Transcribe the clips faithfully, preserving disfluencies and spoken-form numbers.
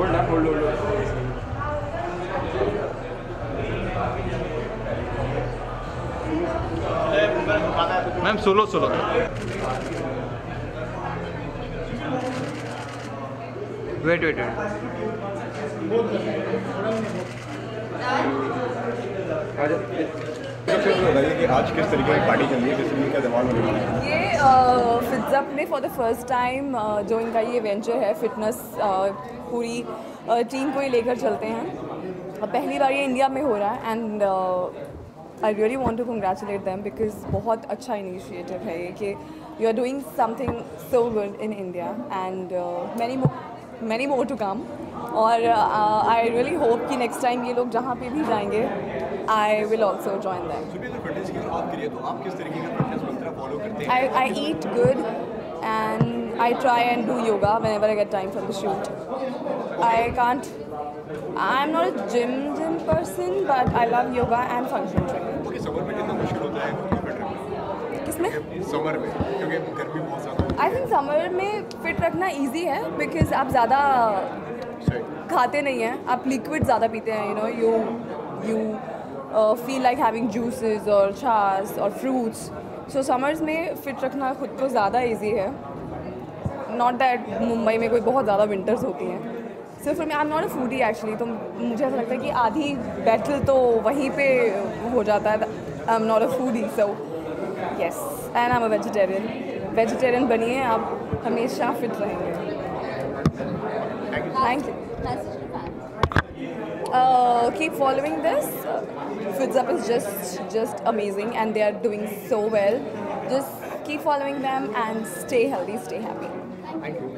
Hold ना hold hold ma'am solo solo wait wait wait कि आज किस तरीके की पार्टी चल रही है, किस तरीके का दिमाग में रहा है? ये फिट्सअप ने for the first time join का ये वेंचर है। फिटनेस पूरी टीम को ही लेकर चलते हैं। पहली बार ये इंडिया में हो रहा है and I really want to congratulate them because बहुत अच्छा इनिशिएटिव है ये कि you are doing something so good in India and many many more to come. और आई रियली होप कि नेक्स्ट टाइम ये लोग जहाँ पे भी जाएंगे I will also join them. Fitness की बात करिए तो आप किस तरीके का फिटनेस मंत्र फॉलो करते हैं? I, I eat good and I try and do yoga whenever I get time from the shoot. I can't, I'm not a gym gym person but I love yoga and functional training. Okay, summer में कितना मुश्किल होता है fit रखना? किसमें? Summer में, क्योंकि गर्मी बहुत ज़्यादा। I think समर में फिट रखना easy है because आप ज़्यादा खाते नहीं हैं, आप लिक्विड ज़्यादा पीते हैं, you know, you you uh, feel like having juices और छाछ और fruits. सो समर्स में फ़िट रखना खुद को ज़्यादा इजी है। नॉट दैट मुंबई में कोई बहुत ज़्यादा विंटर्स होती हैं। सिर्फ मैं I am not a foodie actually, तो मुझे ऐसा लगता है कि आधी बैटल तो वहीं पे हो जाता है। I am not a foodie so yes and I am a vegetarian. Vegetarian बनिए, आप हमेशा फिट रहेंगे। Thank you. Uh, keep following this. FitZup is just just amazing and they are doing so well. Just keep following them and stay healthy, stay happy. Thank you.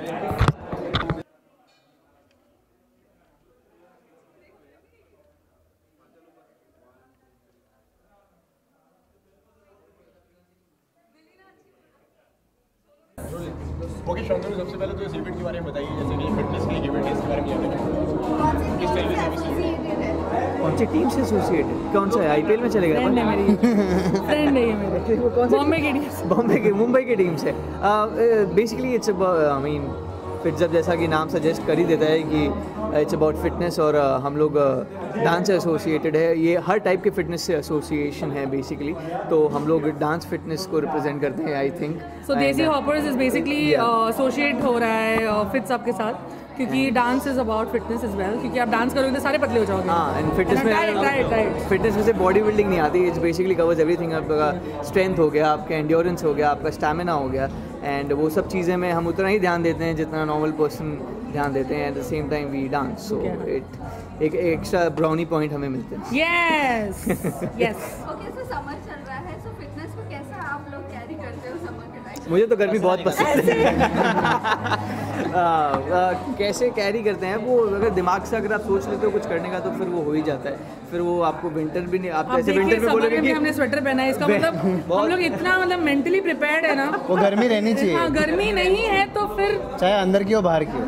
Okay Shantanu, सबसे पहले तो इस event के बारे में बताइए, जैसे कि फिटनेस का इवेंट है, इसके बारे में जानते किस तरीके से कौन सी टीम से एसोसिएटेड, कौन सा है? आईपीएल में चलेगा? फ्रेंड है मेरी फ्रेंड है ये मेरे बॉम्बे की टीम बॉम्बे की मुंबई की टीम से। बेसिकली इट्स आई मीन फिटजब जैसा कि नाम सजेस्ट कर ही देता है कि इट्स अबाउट फिटनेस और uh, हम लोग डांस से एसोसिएटेड है। ये हर टाइप के फिटनेस से एसोसिएशन है बेसिकली, तो हम लोग डांस फिटनेस को रिप्रेजेंट करते हैं आई थिंक। सो देसी हॉपर्स इज बेसिकली एसोसिएट हो रहा है फिट्सअप के साथ, क्योंकि dance is about fitness is well, क्योंकि आप डांस करोगे तो सारे पतले हो जाओगे। हाँ, एंड फिटनेस में फिटनेस में से बॉडी बिल्डिंग नहीं आती, इट्स बेसिकली कवर्स एवरीथिंग। आपका स्ट्रेंथ हो गया, आपका एंड्योरेंस हो गया, आपका स्टैमिना हो गया, एंड वो सब चीज़ें में हम उतना ही ध्यान देते हैं जितना नॉर्मल पर्सन ध्यान देते हैं। At the same time we dance, so it एक एक्स्ट्रा ब्राउनी पॉइंट हमें मिलते हैं। Yes yes. Okay, so summer चल रहा है, सो फिटनेस को कैसा आप लोग कैरी करते हो समर के टाइम? मुझे तो गर्मी बहुत पसंद है। आ, आ, कैसे कैरी करते हैं वो, अगर दिमाग से अगर आप सोच लेते हो कुछ करने का तो फिर वो हो ही जाता है। फिर वो आपको विंटर भी नहीं, आप जैसे विंटर में बोलोगे कि हमने स्वेटर पहना है, इसका मतलब हम लोग इतना मतलब मेंटली प्रिपेयर्ड है ना। वो गर्मी रहनी चाहिए। हाँ, गर्मी नहीं है तो फिर चाहे अंदर की हो बाहर की हो।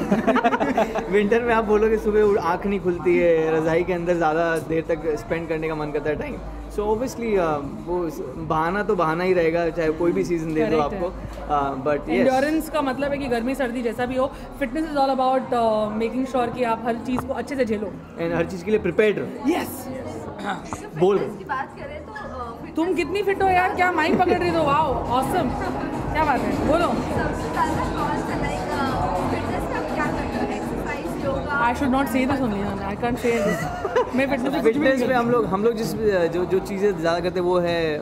हाँ। विंटर में आप बोलोगे सुबह आँख नहीं खुलती है, रज़ाई के अंदर ज़्यादा देर तक स्पेंड करने का मन करता है टाइम। सो ऑब्वियसली वो बहाना तो बहाना ही रहेगा, चाहे कोई भी सीजन दे दो आपको। बट एंड्योरेंस का मतलब है कि गर्मी सर्दी जैसा भी हो, fitness is all about making sure कि आप हर चीज़ को अच्छे से झेलो एंड हर चीज़ के लिए प्रिपेयर्ड रहो। यस। बोल की बात करें तो uh, तुम कितनी फिट हो यार, क्या माइक पकड़ रही हो? वाओ ऑसम, क्या बात है, बोलो। सबसे ज़्यादा कौन सा लाइक फिटनेस का क्या करते हो? Exercise, yoga? I should not say this only, I can't say this. मैं फिटनेस पे फिटनेस में हम लोग हम लोग जिस जो जो चीज़ें ज़्यादा करते हैं वो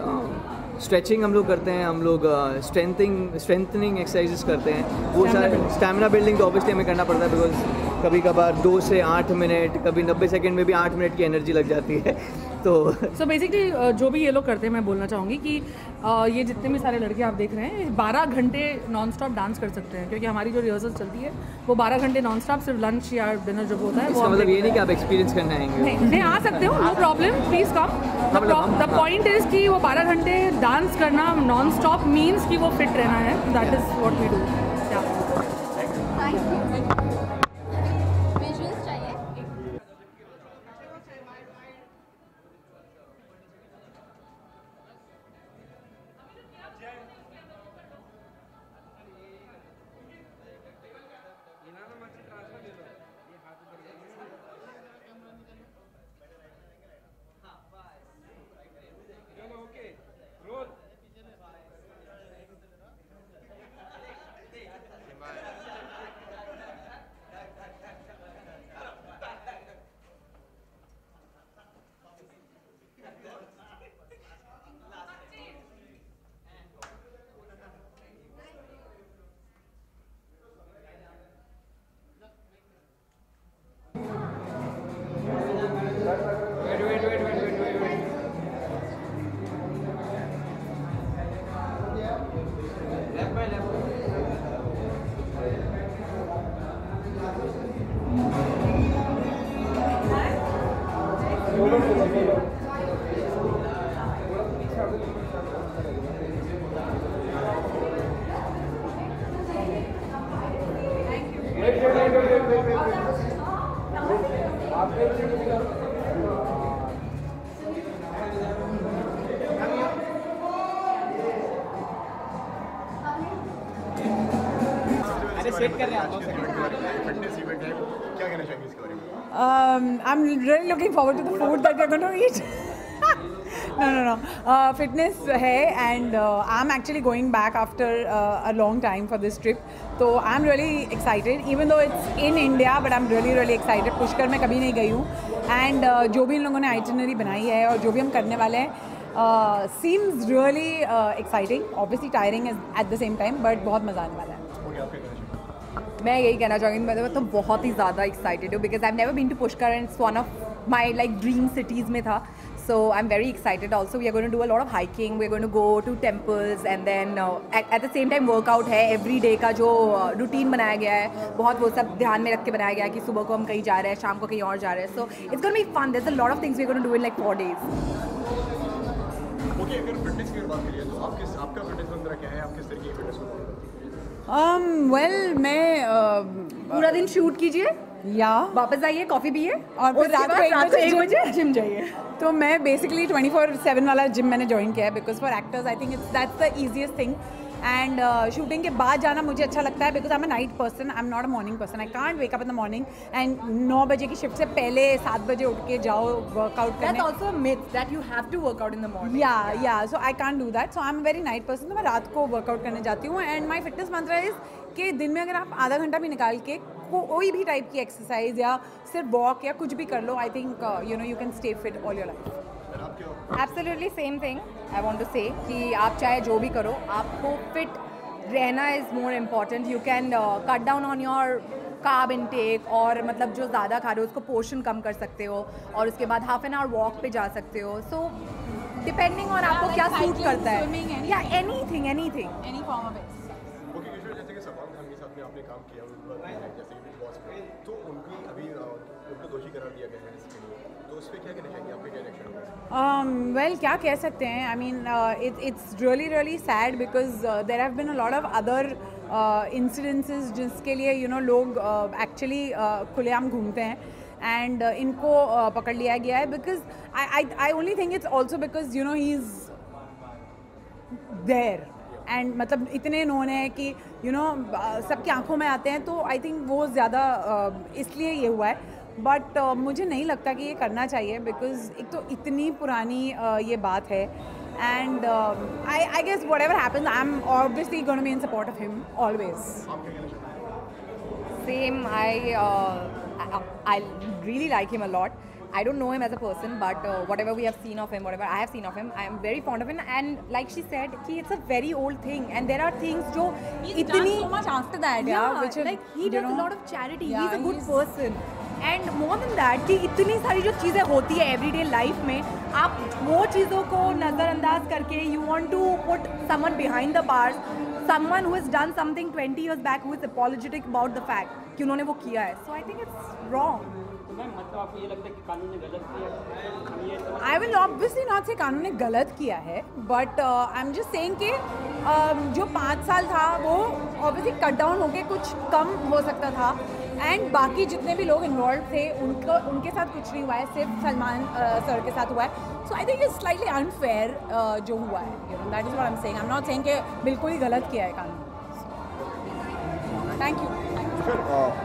है स्ट्रेचिंग हम लोग करते हैं, हम लोग स्ट्रेंथिंग स्ट्रेंथनिंग एक्सरसाइजेस करते हैं। वो सारे स्टैमिना बिल्डिंग तो ऑब्वियसली हमें करना पड़ता है, बिकॉज कभी कभार दो से आठ मिनट कभी नब्बे सेकंड में भी आठ मिनट की एनर्जी लग जाती है। तो सो बेसिकली जो भी ये लोग करते हैं, मैं बोलना चाहूँगी कि uh, ये जितने भी सारे लड़के आप देख रहे हैं बारह घंटे नॉन स्टॉप डांस कर सकते हैं, क्योंकि हमारी जो रिहर्सल चलती है वो बारह घंटे नॉन स्टॉप, सिर्फ लंच या डिनर जब होता है इसका मतलब ये नहीं कि आप एक्सपीरियंस करने आएंगे। नहीं, नहीं आ सकते हो, no problem, please come. The point is कि वो बारह घंटे डांस करना नॉन स्टॉप मीन्स कि वो फिट रहना है, that is what we do. Visuals चाहिए? अरे सेट कर रहे हैं आप फिटनेस इवेंट है, क्या कहना चाहेंगे इसके बारे में? Um, I'm really looking forward to the food that we're going to eat. no, no, no. Uh, fitness है and uh, I'm actually going back after uh, a long time for this trip. So I'm really excited, even though it's in India, but I'm really really excited. Pushkar मैं कभी नहीं गई हूँ and uh, जो भी इन लोगों ने itinerary बनाई है और जो भी हम करने वाले हैं uh, seems really uh, exciting. Obviously tiring is at the same time, but बहुत मज़ा आने वाला है. मैं यही कहना चाहूँगी, मैं तो बहुत ही ज़्यादा एक्साइटेड हूँ because I have never been to Pushkar and it's one of my like dream cities में था. So I am very excited also. We are going to do a lot of hiking, we are going to go to temples and then at the same time workout है. Every day का जो routine बनाया गया है बहुत वो सब ध्यान में रख के बनाया गया है कि सुबह को हम कहीं जा रहे हैं, शाम को कहीं और जा रहे हैं. So it's going to be fun. There is a lot of things we are going to do in like four days. Okay, अगर फिटनेस की बात करिए तो आप किस आपका फिटनेस मंत्र क्या है? आप किस तरीके की फिटनेस को फॉलो करते हैं? Um, well, मैं uh, पूरा दिन शूट कीजिए, या वापस आइए, कॉफ़ी पिए और फिर रात को एक बजे एक बजे जिम जाइए. तो मैं बेसिकली ट्वेंटी फोर सेवन वाला जिम मैंने ज्वाइन किया है because for actors I think it's that's the easiest thing. And shooting के बाद जाना मुझे अच्छा लगता है because I am a night person, I am not a morning person. I can't wake up in the morning and नौ बजे की शिफ्ट से पहले सात बजे उठ के जाओ वर्कआउट करने. That's also a myth that you have to work out in the morning. या या so I can't do that. So I am very night person. तो मैं रात को वर्कआउट करने जाती हूँ and my fitness mantra is कि दिन में अगर आप आधा घंटा भी निकाल के कोई भी टाइप की एक्सरसाइज या सिर्फ वॉक या कुछ भी कर लो, I think you know you can stay fit all your life. Absolutely same thing I want to say कि आप चाहे जो भी करो, आपको फिट रहना is more important. You can cut down on your carb intake और मतलब जो ज़्यादा खा रहे हो उसको पोर्शन कम कर सकते हो और उसके बाद हाफ एन आवर वॉक पे जा सकते हो. सो डिपेंडिंग ऑन आपको क्या सूट करता है या anything anything any form of it. Okay Kishore, जैसे कि सलमान खान के साथ में आपने काम किया उनका जैसे कि बिग बॉस में, तो उनकी अभी उनको दोषी करार दिया गया है इसके लिए, तो उस पर क्या कहना चाहिए? आपके क्या रिएक्शन होगा? Um, well, क्या कह सकते हैं. I mean it, it's really really sad because uh, there have been a lot of other uh, incidences जिसके लिए you know लोग uh, actually uh, खुलेआम घूमते हैं and uh, इनको uh, पकड़ लिया गया है because I, I, I only think it's also because you know he's there and मतलब इतने नोन है कि you know uh, सबकी आंखों में आते हैं. तो आई थिंक वो ज़्यादा uh, इसलिए ये हुआ है. बट uh, मुझे नहीं लगता कि ये करना चाहिए बिकॉज एक तो इतनी पुरानी uh, ये बात है and I I guess whatever happens I am obviously gonna be in support of him always. Same, I, uh, I I really like him a lot. I don't know him as a person, but uh, whatever we have seen of him, whatever I have seen of him, I am very fond of him. And like she said, कि it's a very old thing, and there are things जो इतनी so much after that, yeah, yeah, which like he does a lot of charity. Yeah, he's a good he's- person. And more than that, कि इतनी सारी जो चीज़ें होती है everyday life में, आप वो चीज़ों को नज़रअंदाज करके you want to put someone behind the bars, someone who has done something twenty years back, who is apologetic about the fact कि उन्होंने वो किया है. So I think it's wrong. I will obviously not say कानून ने गलत किया है but I am just saying कि uh, जो पाँच साल था वो ऑब्वियसली कट डाउन होके कुछ कम हो सकता था एंड बाकी जितने भी लोग इन्वॉल्व थे उनको उनके साथ कुछ नहीं हुआ है, सिर्फ सलमान सर uh, के साथ हुआ है. So I think it's slightly unfair जो हुआ है. You know that is what I am saying. I am not saying कि बिल्कुल ही गलत किया है कानून. Thank you.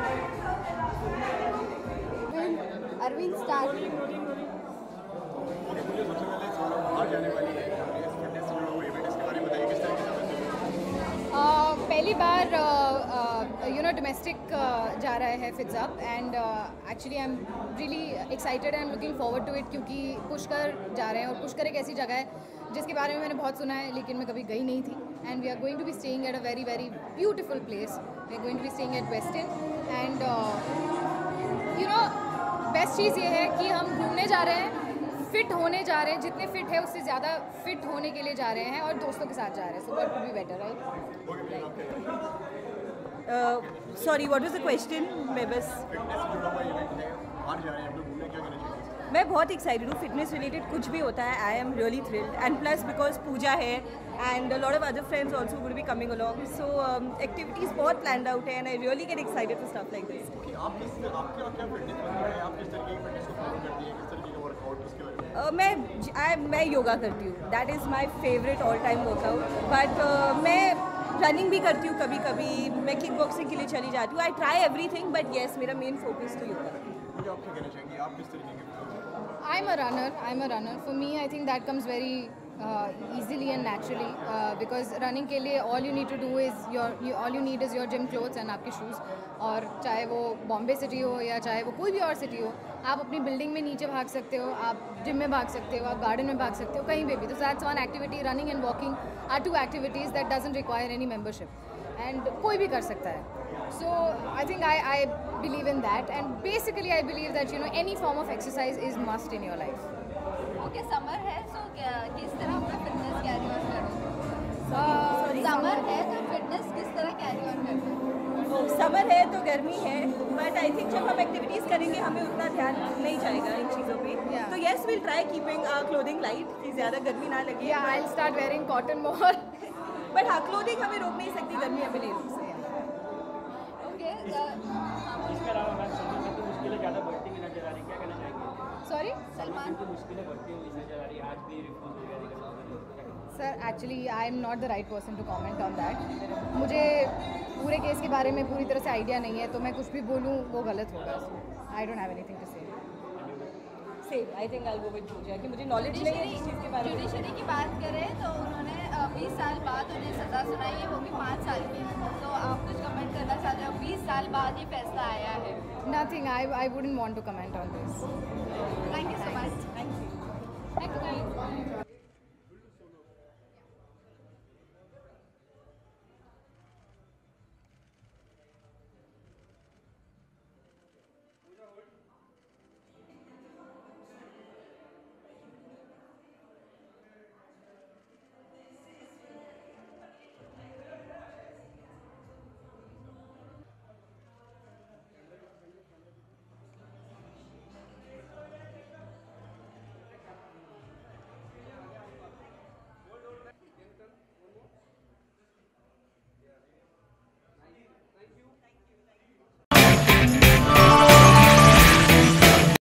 Arvind star okay, मुझे सबसे पहले सोना बाहर जाने वाली है इस फिटनेस से जुड़ा हुआ इवेंट, इसके बारे में बताइए किस तरीके से बनती है? पहली बार यू नो डोमेस्टिक जा रहा है Fits Up and actually I am really excited and looking forward to it, क्योंकि पुष्कर जा रहे हैं और पुष्कर एक ऐसी जगह है जिसके बारे में मैंने बहुत सुना है लेकिन मैं कभी गई नहीं थी. And we are going to be staying at a very very beautiful place. We are going to be staying at western and you know best चीज़ ये है कि हम घूमने जा रहे हैं, फिट होने जा रहे हैं, जितने फिट है उससे ज़्यादा फिट होने के लिए जा रहे हैं और दोस्तों के साथ जा रहे हैं. So what could be better, right? Sorry, what was the question? मैं बस फिटनेस से जुड़ा हुआ इवेंट है, बाहर जा रहे हैं हम लोग घूमने, क्या कहना चाहिए? मैं बहुत एक्साइटेड हूँ. फिटनेस रिलेटेड कुछ भी होता है, I am really thrilled and plus because Puja है and lot of other friends also would be coming along. So activities बहुत प्लान्ड आउट है and I really get excited for stuff like this. कि आप किस आपके क्या फिटनेस बनता है, आप किस तरीके की फिटनेस को फॉलो करती हैं, किस तरीके का वर्कआउट, उसके बारे में? Uh, मैं I, मैं योगा करती हूँ. That is my favourite all time workout. But मैं रनिंग भी करती हूँ कभी कभी. मैं किक बॉक्सिंग के लिए चली जाती हूँ. I try everything but yes मेरा मेन फोकस तो योगा. मुझे आप क्या कहना चाहेंगे, आप किस तरीके के I'm a runner. I'm a runner. For me, I think that comes very uh, easily and naturally uh, because running के लिए all you need to do is your you, all you need is your gym clothes and आपके shoes. और चाहे वो Bombay city हो या चाहे वो कोई भी और सिटी हो, आप अपनी बिल्डिंग में नीचे भाग सकते हो, आप जिम में भाग सकते हो, आप गार्डन में भाग सकते हो, कहीं पे भी. तो that's one activity. Running and walking are two activities that doesn't require any membership and कोई भी कर सकता है. So I think I, I believe in that, and basically I believe that you know any form of exercise is must in your life. Okay, summer है so किस तरह अपना fitness carry on करो? Uh, समर है तो fitness किस तरह carry on करो? समर है तो गर्मी है बट आई थिंक जब हम एक्टिविटीज़ करेंगे हमें उतना ध्यान नहीं जाएगा इन चीज़ों पे. Yeah. तो yes will try keeping clothing light कि ज़्यादा गर्मी ना लगे. Yeah, I'll start wearing cotton more. But हाँ, क्लोथिंग हमें रोक नहीं सकती, गर्मी हमें नहीं रोक सकती. ओके, इसके अलावा मैम सलमान खान की मुश्किलें ज़्यादा बढ़ती हुई नजर आ रही, क्या कहना चाहेंगे? Sorry? सलमान की मुश्किलें बढ़ती हुई नजर आ रही, आज भी रिफ्यूज हो गया. Sir, actually I am not the right person to comment on that. मुझे पूरे केस के बारे में पूरी तरह से आइडिया नहीं है, तो मैं कुछ भी बोलूँ वो गलत होगा. I don't have anything to say. Same I think I go with Puja कि मुझे नॉलेज नहीं है इस चीज़ के बारे में. जुडिशरी की बात करें तो उन्होंने बीस साल बाद उन्हें सज़ा सुनाई है, वो भी पाँच साल की. तो आप कुछ कमेंट करना चाहते हो? बीस साल बाद ये फैसला आया है. Nothing. I I wouldn't want to comment on this. Thank you so much. Thank you.